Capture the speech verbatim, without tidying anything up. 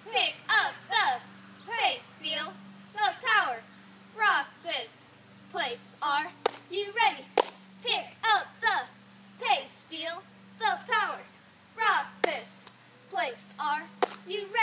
Pick up the pace, feel the power. Rock this place. Are you ready? Pick up the pace, feel the power. Rock this place. Are you ready?